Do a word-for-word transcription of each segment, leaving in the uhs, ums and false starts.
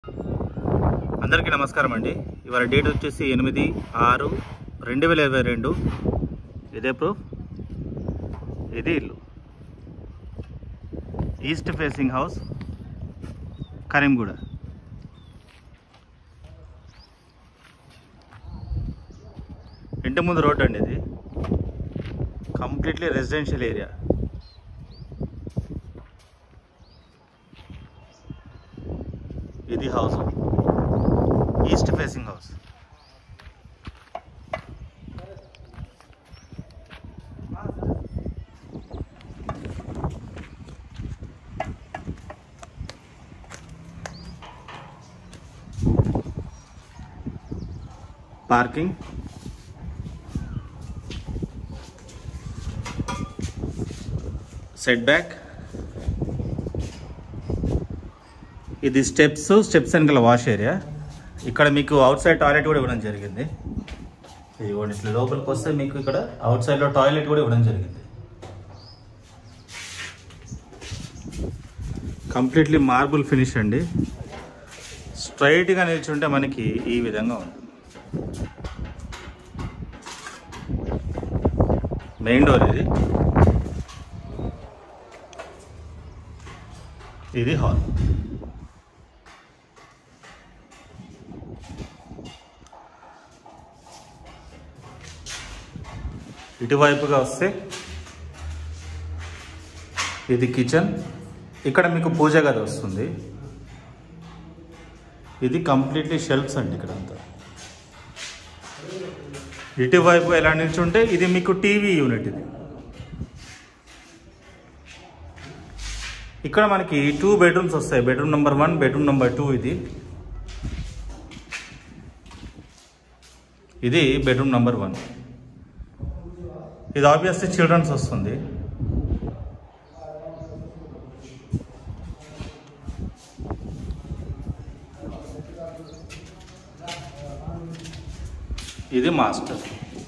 అందరికీ నమస్కారం అండి. ఇవాళ డేట్ వచ్చేసి ఎనిమిది ఆరు రెండు వేల ఇరవై రెండు. ఇదే ప్రూఫ్. ఇది ఇల్లు ఈస్ట్ ఫేసింగ్ హౌస్, కరీంగూడ. ఇంటి ముందు రోడ్ అండి. ఇది కంప్లీట్లీ రెసిడెన్షియల్ ఏరియా. ఇది house, east facing house. Parking, set back. ఇది స్టెప్స్ స్టెప్స్ వెనకాల వాష్ ఏరియా. ఇక్కడ మీకు అవుట్ సైడ్ టాయిలెట్ కూడా ఇవ్వడం జరిగింది. ఇది కూడా ఇట్లా లోపలికి వస్తే మీకు ఇక్కడ అవుట్ సైడ్లో టాయిలెట్ కూడా ఇవ్వడం జరిగింది. కంప్లీట్లీ మార్బుల్ ఫినిష్ అండి. స్ట్రైట్గా నిల్చుంటే మనకి ఈ విధంగా ఉంటుంది. మెయిన్ డోర్ ఇది. ఇది హాల్. ఇటువైపుగా వస్తే ఇది కిచెన్. ఇక్కడ మీకు పూజ గది వస్తుంది. ఇది కంప్లీట్లీ షెల్ఫ్స్ అండి ఇక్కడంతా. ఇటువైపు ఎలా నిల్చుంటే ఇది మీకు టీవీ యూనిట్. ఇది ఇక్కడ మనకి టూ బెడ్రూమ్స్ వస్తాయి. Bedroom number one, bedroom number two. ఇది ఇది బెడ్రూమ్ నెంబర్ వన్. ఇది ఆబ్వియస్లీ చిల్డ్రన్స్ వస్తుంది. ఇది మాస్టర్.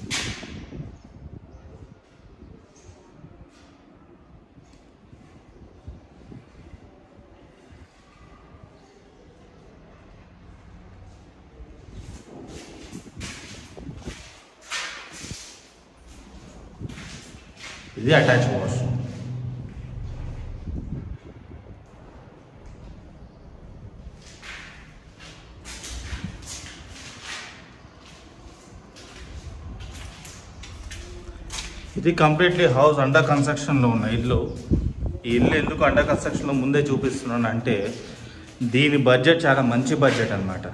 ఇది అటాచ్ వాష్. ఇది కంప్లీట్లీ హౌస్ అండర్ కన్స్ట్రక్షన్లో ఉన్న ఇల్లు. ఈ ఇల్లు ఎందుకు అండర్ కన్స్ట్రక్షన్లో ముందే చూపిస్తున్నాను అంటే దీని బడ్జెట్ చాలా మంచి బడ్జెట్ అన్నమాట.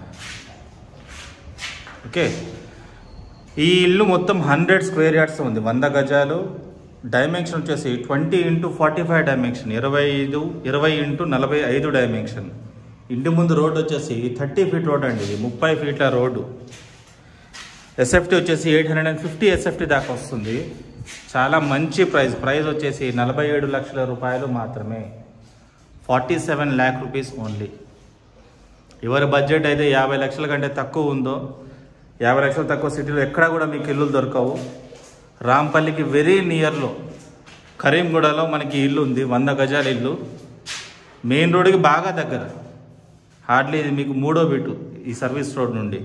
ఓకే, ఈ ఇల్లు మొత్తం హండ్రెడ్ స్క్వేర్ యార్డ్స్ ఉంది. వంద గజాలు. డైమెన్షన్ వచ్చేసి twenty into forty five dimension, ఇరవై ఐదు ఇరవై ఇంటూ నలభై ఐదు డైమెన్షన్. ఇంటి ముందు రోడ్డు వచ్చేసి థర్టీ ఫీట్ రోడ్ అండి. ఇది ముప్పై ఫీట్ల రోడ్డు. ఎస్ఎఫ్టీ వచ్చేసి eight hundred and fifty SFT దాకా వస్తుంది. చాలా మంచి ప్రైస్. ప్రైస్ వచ్చేసి నలభై ఏడు లక్షల రూపాయలు మాత్రమే. Forty seven lakh rupees only. ఎవరి బడ్జెట్ అయితే యాభై లక్షల కంటే తక్కువ ఉందో, యాభై లక్షలు తక్కువ సిటీలో ఎక్కడా కూడా మీకు ఇల్లులు దొరకవు. రాంపల్లికి వెరీ నియర్లో కరీంగూడలో మనకి ఇల్లు ఉంది. వంద గజాల ఇల్లు. మెయిన్ రోడ్డుకి బాగా దగ్గర. హార్డ్లీ ఇది మీకు మూడో బిట్టు ఈ సర్వీస్ రోడ్ నుండి.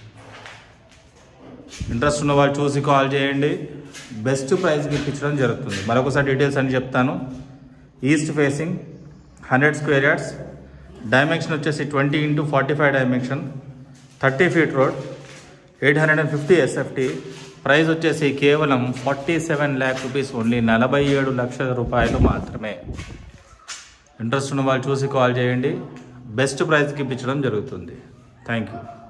ఇంట్రెస్ట్ ఉన్న వాళ్ళు చూసి కాల్ చేయండి. బెస్ట్ ప్రైస్కి ఇప్పించడం జరుగుతుంది. మరొకసారి డీటెయిల్స్ అని చెప్తాను. East facing, hundred square yards. Dimension వచ్చేసి twenty into forty five dimension, thirty feet road, eight hundred and fifty SFT. Price వచ్చేసి కేవలం forty seven lakh rupees only. నలభై ఏడు లక్షల రూపాయలు మాత్రమే. ఇంట్రెస్ట్ ఉన్న వాళ్ళు చూసి కాల్ చేయండి. బెస్ట్ ప్రైస్కి ఇప్పించడం జరుగుతుంది. Thank you.